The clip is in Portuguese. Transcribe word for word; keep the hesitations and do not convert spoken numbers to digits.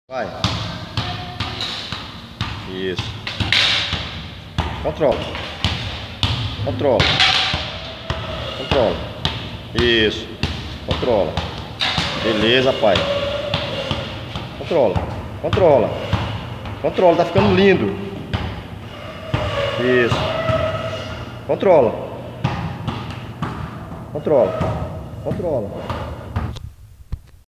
Vai. Isso. Controla. Controla. Controla. Isso. Controla. Beleza, pai. Controla. Controla. Controla, tá ficando lindo. Isso. Controla. Controla. Controla.